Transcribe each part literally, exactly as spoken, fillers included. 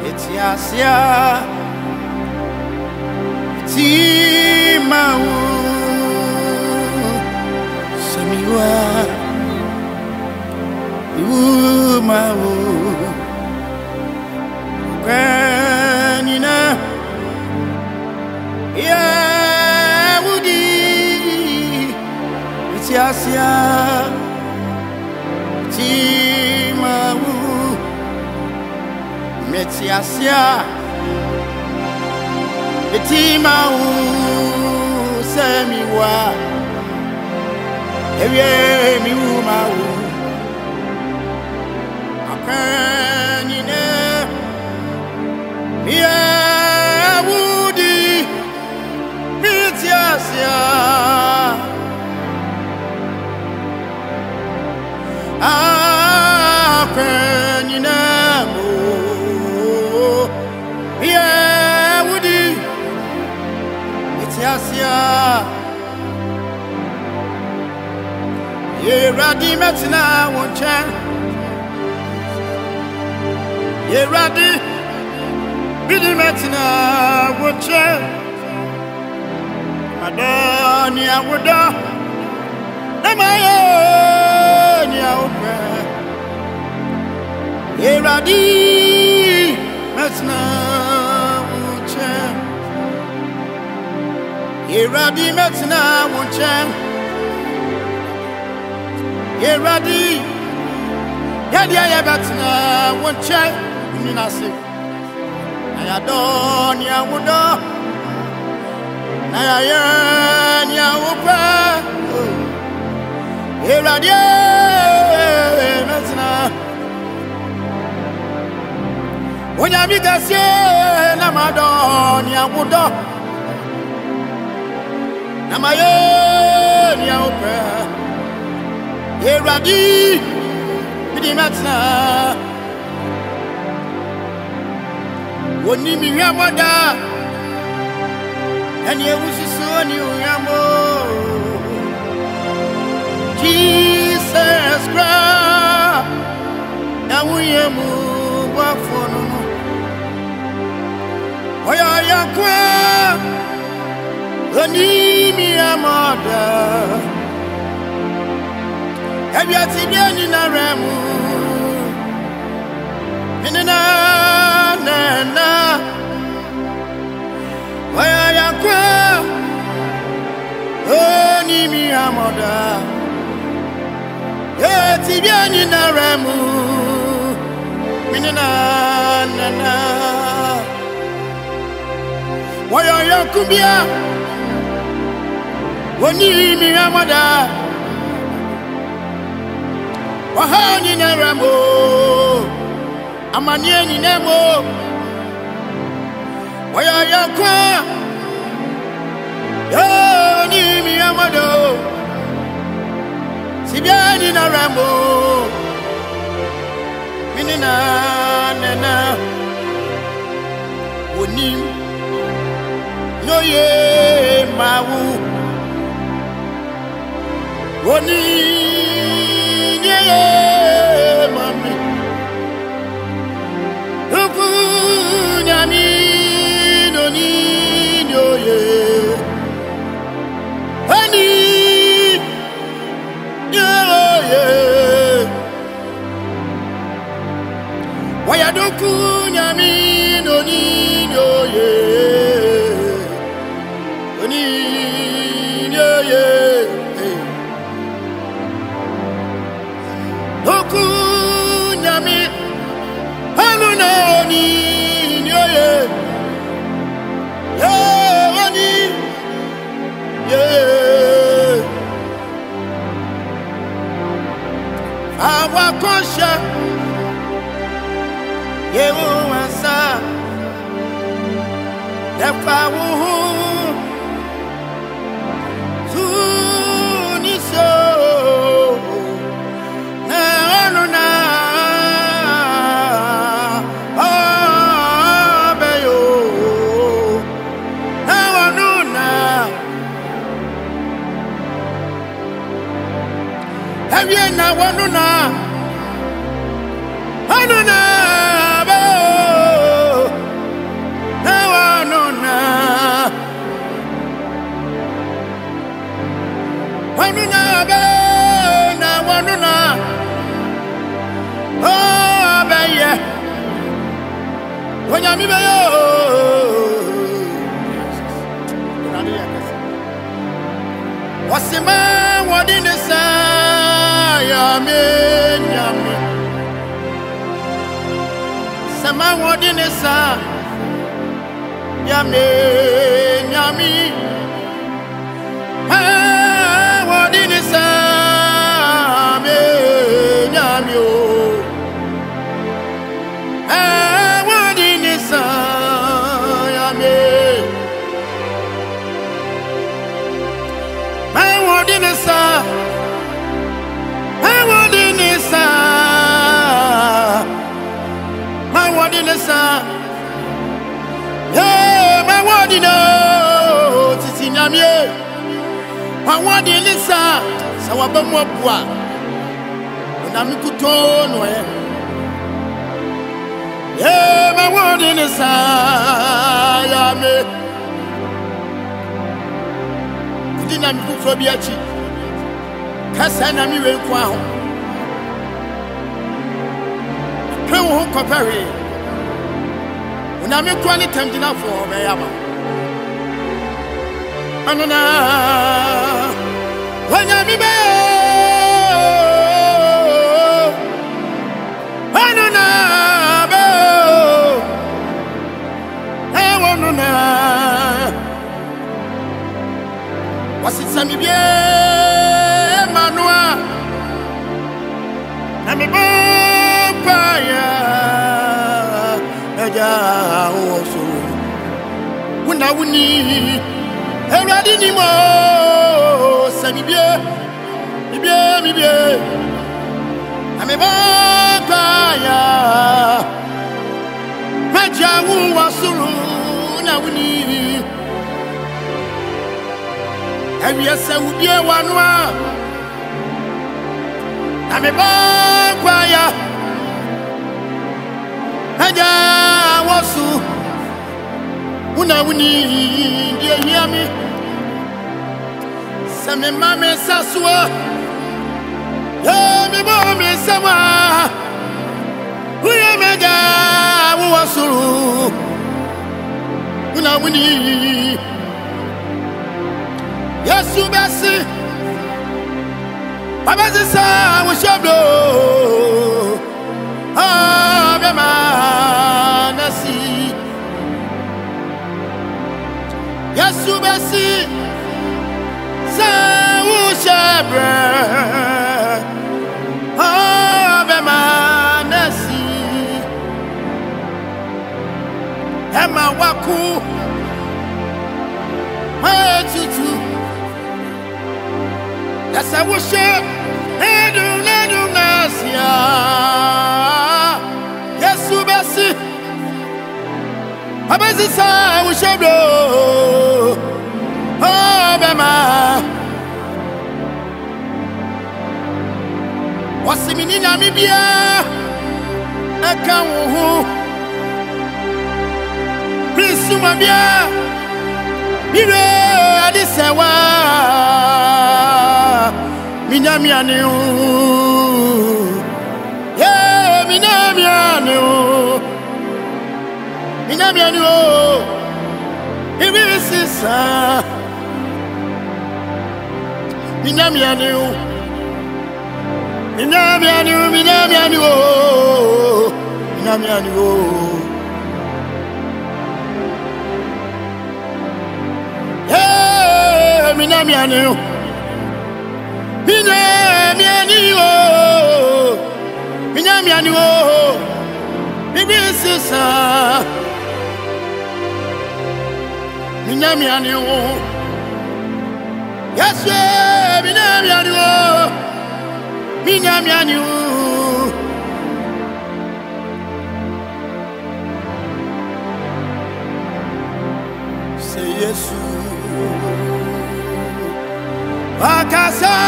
etiasia timau samiwa umau kanina ya wudi etiasia timau metiasia timau samiwa ewe mi umau akanine ya wudi metiasia akanine mo ya wudi metiasia ye radi metina woncha ye radi bidi metina woncha adani awoda namaye ni awpe ye radi metina woncha ye radi metina woncha ye radi yadia ya betina woncha ni nase ayadon ya wodo na ya ni awpa ye radi metina wonya mi gase na madon ya wodo na maye ni awpa ye radi bidi metina woni mi yamoda eni ewusiso ni uyamo Jesus Christ na uyemu wafono oya yakwa woni mi yamoda ebiati biani na remu minina na na waya yakwa oni mi amoda eti biani na remu minina na na waya yakubia oni mi amoda wahani na remu amanie ni nemo waya yakwa yo ni mi amado sibiani na rambo minina nana woni no ye mawu woni ye mami nyami no ni no ye ani yo ye waya doku nyami no ni no ye ani yo ye doku nyami hanu no ni yo ye yo ani ye awa kosha ye wasa defa wu tu ni so na anu na na wanuna wanuna bo Onyami be yo. Wasima wadine sa ya me nyami. Sama wadine sa ya me nyami. Ha wadine sa me nyami o. Ha wadine sa ya me. Ha wadine sa. Ha wadine sa. Ha wadine sa. Yeah, my word no, titi nyamie. My word in this sa, sawa bamwa bua. Unami kutono eh. Yeah, my word in this sa, ya me. Kudi na mi kufro biachi. Kasa na mi we kwa ho. Kwe wo kopere. Na me kwa ni temdina for be yama anana wanya mi be anana be e wonuna wasitsa mi bie manua na mi bo pa ya ja oso wuna wuni eradi ni mo sami bie mi bie mi bie ame ba ya maja wu wasuru na wuni ewi ese wu bie wanua ame ba ya aja wasu una wuni die hiami same mame saswa ye mi bo mi sawa uya meja wasu una wuni yesu basi baba sa wo shabdo ah bema nasi yesu basi sa wo shabre ah bema nasi ema waku ha tutu yasa wo shabre edu edu nasia abezi sa wo shebdo oh bema wasimini na mi bia aka wo ho bisu ma bia bire adisewa minyami ane o yeah minyami ane o Minami anu o, ibi sisa. Minami anu, minami anu, minami anu o, minami anu o. Hey, minami anu, minami anu o, minami anu o, ibi sisa. Minami anu Yesu minami anu minami anu say Yesu akasa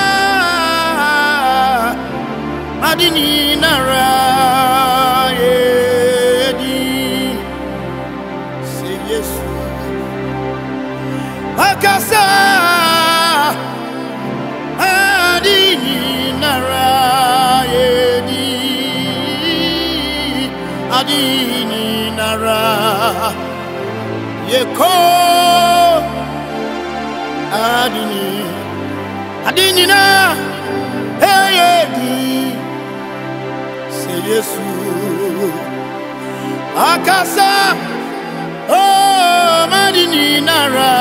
adini nara edi say Yesu akasa adini nara edi adini nara nara yeko adini adini na hey di se Yesu akasa oh madini nara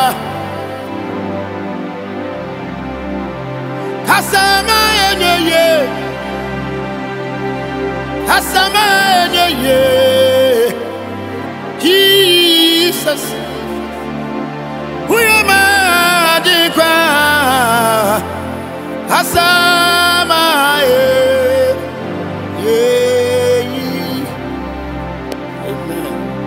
kasama yenye kasama yenye Jesus who am I dekwa kasama ye amen.